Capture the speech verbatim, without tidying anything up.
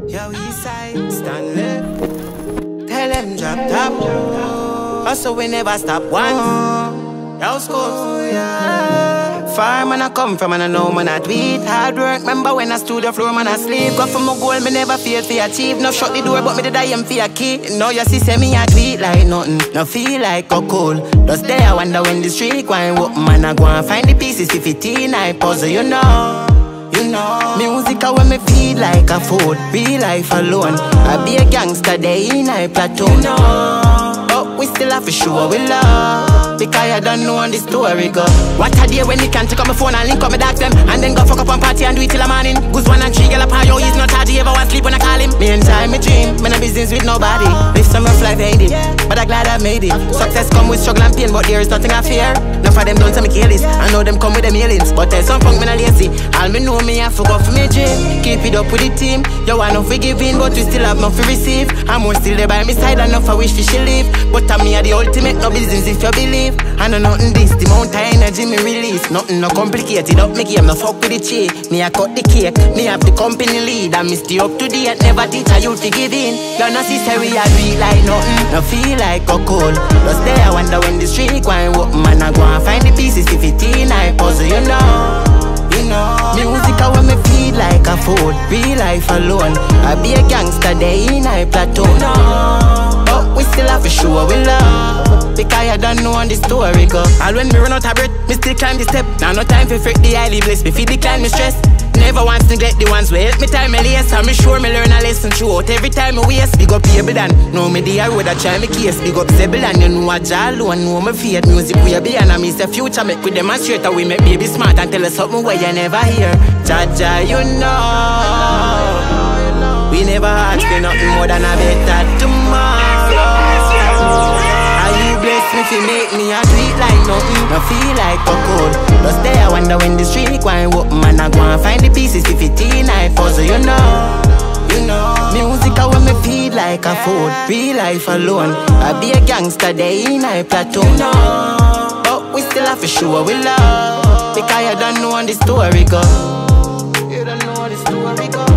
Yo, east side, Stanley. Tell them drop top. Also we never stop once. Yo, school, yeah. Far man I come from and I know man I tweet. Hard work, remember when I stood the floor man I sleep. Got from my goal, me never fail for achieve. No shut the door, but me the die am for a key. Now you see, say me I tweet like nothing. No feel like a cool. Just there I wonder when the street going up. Man I go and find the pieces if it in I puzzle, you know. You know, music a when me feel like a fool. Real life alone. I be a gangster day in a platoon. You know, but we still have to show we love, because I don't know on the story go. What a day when you can take up my phone and link up my dark them, and then go fuck up on party and do it till the morning. Goose one and three, girl up yo, he's not hard to ever want sleep when I call him. Me and time, me dream, me no business with nobody. Live some rough life, ain't it? But I'm glad I made it. Success come with struggle and pain, but there is nothing I fear. None of them done to me kill this. I know them come with them aliens, but there's some punk me not lazy. All me know me I forgot for me dream. Keep it up with the team. Yo, I know forgiving, but we still have nothing to receive. I'm more still there by my side, enough I wish we should leave. But I'm me the ultimate, no business if you believe. I know nothing this, the amount of energy me release. Nothing no complicated, up me game, no fuck with the cheek. Me I cut the cake, me have the company lead. I miss the up to date, never teach a youth to give in. You know see say we a do it like nothing, no feel like a cold. Just there I wonder when the street going up, man I go and find the pieces if it in I puzzle, you know. You know, music a when me feel like a fool. Real life alone. I be a gangster day in a platoon. You know, but we still have to show we love, because I don't know on the story go. All when me run out of breath, me still climb the step. Now no time for freak the highly blessed. Me feel decline me stress. Never once neglect the ones where help me time me lace. And me sure me learn a lesson throughout every time me waste. Big up Able Dan, know me the road I try me case. Big up Sebel and you know a Jalo and know me fate. Music we be and I miss the future. Make we demonstrate how we make baby smart and tell us something where you never hear. Jaja, you know, we never ask for nothing more than a better tomorrow. Bless me fi make me a tweet like nothing, no feel like a cold. Just there I wonder when the street going up, man I go and find the pieces if it in I puzzle, you know. You know, music a when me feel like a fool. Real life alone. I be a gangster day in a platoon. You know, but we still have to show we love, because I don't know on the story go. You don't know on the story go.